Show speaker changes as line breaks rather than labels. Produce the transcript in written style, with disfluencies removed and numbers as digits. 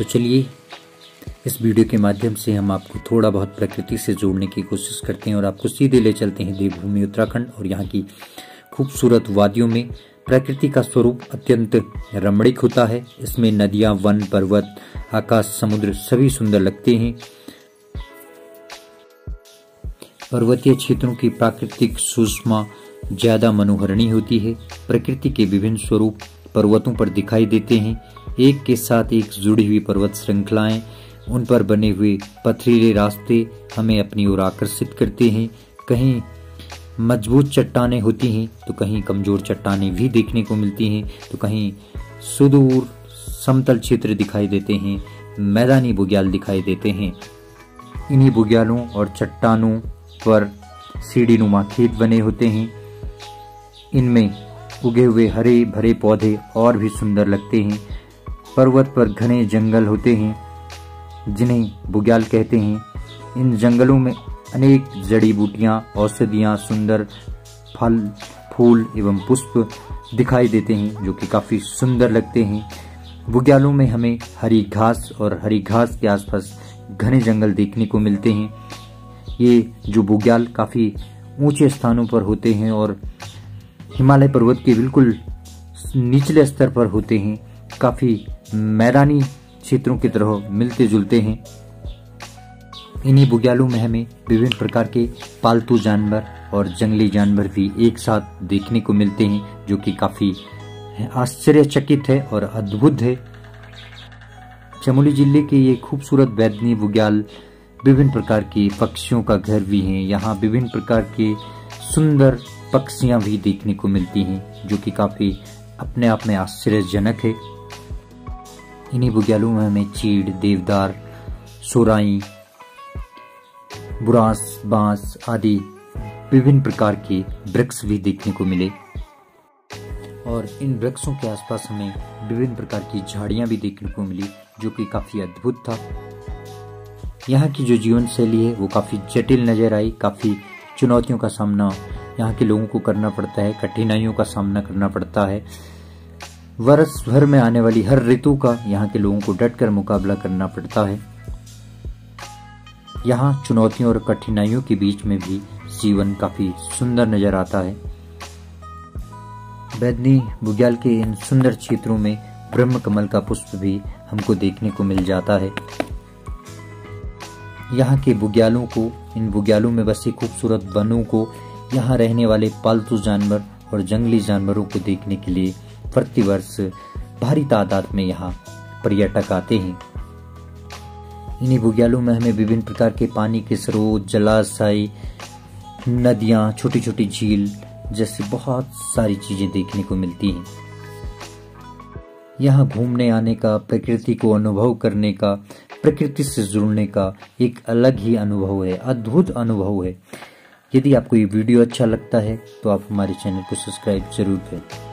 तो चलिए इस वीडियो के माध्यम से हम आपको थोड़ा बहुत प्रकृति से जोड़ने की कोशिश करते हैं और आपको सीधे ले चलते हैं देवभूमि उत्तराखंड और यहाँ की खूबसूरत वादियों में। प्रकृति का स्वरूप अत्यंत रमणीक होता है। इसमें नदियां, वन, पर्वत, आकाश, समुद्र सभी सुंदर लगते हैं। पर्वतीय क्षेत्रों की प्राकृतिक सुषमा ज्यादा मनोहरणी होती है। प्रकृति के विभिन्न स्वरूप पर्वतों पर दिखाई देते हैं। एक के साथ एक जुड़ी हुई पर्वत श्रृंखलाएं, उन पर बने हुए पथरीले रास्ते हमें अपनी ओर आकर्षित करते हैं। कहीं मजबूत चट्टानें होती हैं तो कहीं कमजोर चट्टानें भी देखने को मिलती हैं, तो कहीं सुदूर समतल क्षेत्र दिखाई देते हैं, मैदानी बुग्याल दिखाई देते हैं। इन्हीं बुग्यालों और चट्टानों पर सीढ़ीनुमा खेत बने होते हैं। इनमें उगे हुए हरे भरे पौधे और भी सुंदर लगते हैं। पर्वत पर घने जंगल होते हैं जिन्हें बुग्याल कहते हैं। इन जंगलों में अनेक जड़ी बूटियां, औषधियां, सुंदर फल, फूल एवं पुष्प दिखाई देते हैं जो कि काफी सुंदर लगते हैं। बुग्यालों में हमें हरी घास और हरी घास के आसपास घने जंगल देखने को मिलते हैं। ये जो बुग्याल काफी ऊंचे स्थानों पर होते हैं और हिमालय पर्वत के बिल्कुल निचले स्तर पर होते हैं। काफी मैदानी क्षेत्रों की तरह मिलते जुलते हैं। इन्हीं बुग्यालों में हमें विभिन्न प्रकार के पालतू जानवर और जंगली जानवर भी एक साथ देखने को मिलते हैं जो कि काफी आश्चर्यचकित है और अद्भुत है। चमोली जिले के ये खूबसूरत बैदनी बुग्याल विभिन्न प्रकार के पक्षियों का घर भी है। यहाँ विभिन्न प्रकार के सुंदर पक्षियां भी देखने को मिलती हैं जो कि काफी अपने आप में आश्चर्यजनक है। इन्हीं बुग्यालों में हमें चीड़, देवदार, सोराई, बुरांस, बांस आदि विभिन्न प्रकार के वृक्ष भी देखने को मिले और इन वृक्षों के आसपास हमें विभिन्न प्रकार की झाड़ियां भी देखने को मिली जो कि काफी अद्भुत था। यहाँ की जो जीवन शैली है वो काफी जटिल नजर आई। काफी चुनौतियों का सामना यहाँ के लोगों को करना पड़ता है, कठिनाइयों का सामना करना पड़ता है। वर्ष भर में आने वाली हर ऋतु का यहाँ के लोगों को डटकर मुकाबला करना पड़ता है। यहाँ चुनौतियों और कठिनाइयों के बीच में भी जीवन काफी सुंदर नजर आता है। बैदनी बुग्याल के इन सुंदर क्षेत्रों में ब्रह्म कमल का पुष्प भी हमको देखने को मिल जाता है। यहाँ के बुग्यालों को, इन बुग्यालों में बसे खूबसूरत वनों को, यहाँ रहने वाले पालतू जानवर और जंगली जानवरों को देखने के लिए प्रतिवर्ष भारी तादाद में यहाँ पर्यटक आते हैं। इन्हीं बुग्यालों में हमें विभिन्न प्रकार के पानी के स्रोत, जलाशय, नदियां, छोटी छोटी झील जैसी बहुत सारी चीजें देखने को मिलती हैं। यहाँ घूमने आने का, प्रकृति को अनुभव करने का, प्रकृति से जुड़ने का एक अलग ही अनुभव है, अद्भुत अनुभव है। यदि आपको ये वीडियो अच्छा लगता है तो आप हमारे चैनल को सब्सक्राइब जरूर करें।